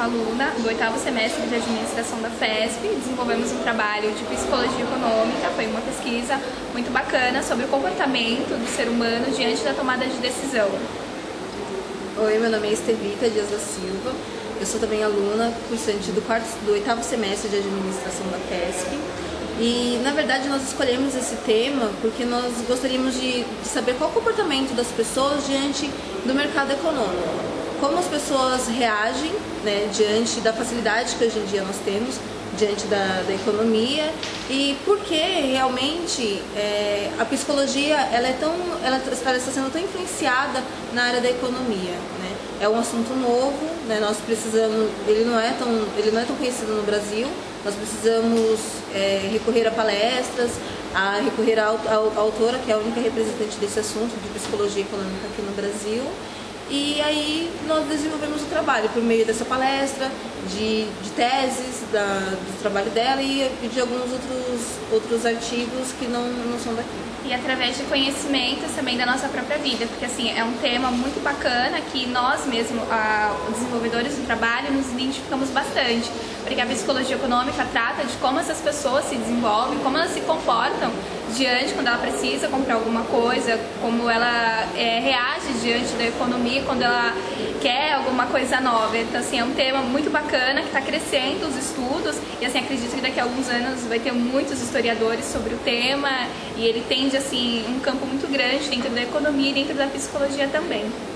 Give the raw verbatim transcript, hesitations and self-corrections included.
aluna do oitavo semestre de administração da FESP. Desenvolvemos um trabalho de psicologia econômica, foi uma pesquisa muito bacana sobre o comportamento do ser humano diante da tomada de decisão. Oi, meu nome é Estevita Dias da Silva, eu sou também aluna, cursante do, quarto, do oitavo semestre de administração da FESP. E, na verdade, nós escolhemos esse tema porque nós gostaríamos de, de saber qual o comportamento das pessoas diante do mercado econômico. Como as pessoas reagem, né, diante da facilidade que hoje em dia nós temos, diante da, da economia, e por que realmente é, a psicologia ela é tão, ela, ela está sendo tão influenciada na área da economia, né? É um assunto novo, né? Nós precisamos, ele não é tão, ele não é tão conhecido no Brasil. Nós precisamos é, recorrer a palestras, a recorrer à autora, que é a única representante desse assunto de psicologia econômica aqui no Brasil. E aí nós desenvolvemos o trabalho por meio dessa palestra, de, de teses da, do trabalho dela e de alguns outros, outros artigos que não, não são daqui. E através de conhecimentos também da nossa própria vida, porque assim, é um tema muito bacana que nós mesmos, ah, os desenvolvedores do trabalho, nos identificamos bastante, porque a psicologia econômica trata de como essas pessoas se desenvolvem, como elas se comportam diante quando ela precisa comprar alguma coisa, como ela é, reage diante da economia quando ela quer alguma coisa nova. Então assim, é um tema muito bacana que está crescendo os estudos e assim, acredito que daqui a alguns anos vai ter muitos historiadores sobre o tema e ele tende assim um campo muito grande dentro da economia e dentro da psicologia também.